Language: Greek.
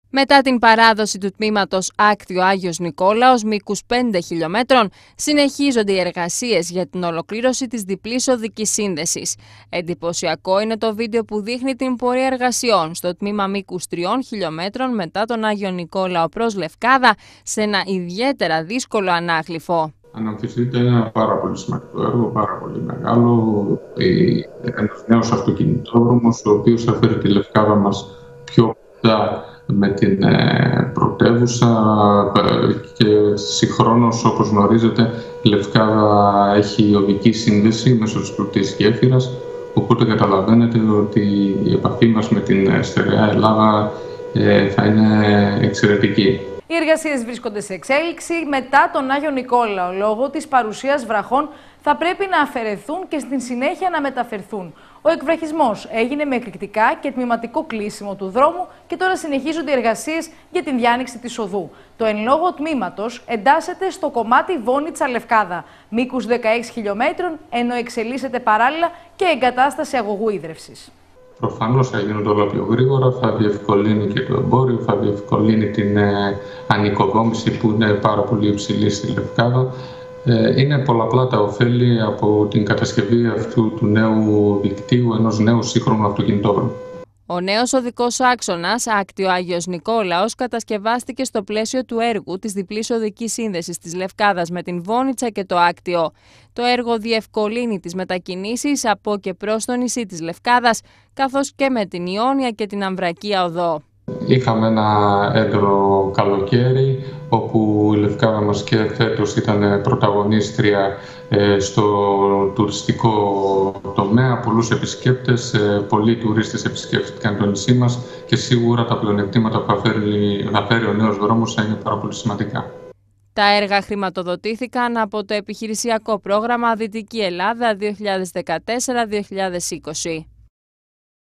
Μετά την παράδοση του τμήματος Άκτιο Άγιος Νικόλαος μήκους 5 χιλιόμετρων, συνεχίζονται οι εργασίες για την ολοκλήρωση της διπλής οδικής σύνδεσης. Εντυπωσιακό είναι το βίντεο που δείχνει την πορεία εργασιών στο τμήμα μήκους 3 χιλιόμετρων μετά τον Άγιο Νικόλαο προς Λευκάδα, σε ένα ιδιαίτερα δύσκολο ανάγλυφο. Αναμφισβήτητα είναι ένα πάρα πολύ σημαντικό έργο, πάρα πολύ μεγάλο. Ένας νέος αυτοκινητόδρομος, ο οποίος θα φέρει τη Λευκάδα μας πιο κοντά με την πρωτεύουσα και συγχρόνως, όπως γνωρίζετε, η Λευκάδα έχει οδική σύνδεση μέσω της πλωτής γέφυρας, οπότε καταλαβαίνετε ότι η επαφή μας με την στερεά Ελλάδα θα είναι εξαιρετική. Οι εργασίες βρίσκονται σε εξέλιξη μετά τον Άγιο Νικόλαο. Λόγω της παρουσίας βραχών θα πρέπει να αφαιρεθούν και στην συνέχεια να μεταφερθούν. Ο εκβραχισμός έγινε με εκρηκτικά και τμηματικό κλείσιμο του δρόμου και τώρα συνεχίζονται οι εργασίες για την διάνοιξη της οδού. Το εν λόγω τμήματος εντάσσεται στο κομμάτι Βόνιτσα-Λευκάδα, μήκους 16 χιλιόμετρων, ενώ εξελίσσεται παράλληλα και εγκατάσταση αγωγού ίδρευσης. Προφανώς θα γίνονται όλα πιο γρήγορα, θα διευκολύνει και το εμπόριο, θα διευκολύνει την ανοικοδόμηση που είναι πάρα πολύ υψηλή στη Λευκάδα. Είναι πολλαπλά τα ωφέλη από την κατασκευή αυτού του νέου δικτύου, ενός νέου σύγχρονου αυτοκινητόδρομου. Ο νέος οδικός άξονας Άκτιο Άγιος Νικόλαος κατασκευάστηκε στο πλαίσιο του έργου της διπλής οδικής σύνδεσης της Λευκάδας με την Βόνιτσα και το Άκτιο. Το έργο διευκολύνει τις μετακινήσεις από και προς το νησί της Λευκάδας, καθώς και με την Ιόνια και την Αμβρακία οδό. Είχαμε ένα έντονο καλοκαίρι, όπου η Λευκάδα μας και φέτος ήταν πρωταγωνίστρια στο τουριστικό τομέα. Πολλούς επισκέπτες, πολλοί τουρίστες επισκέφτηκαν το νησί μας και σίγουρα τα πλεονεκτήματα που θα φέρει ο νέος δρόμος θα είναι πάρα πολύ σημαντικά. Τα έργα χρηματοδοτήθηκαν από το επιχειρησιακό πρόγραμμα Δυτική Ελλάδα 2014-2020.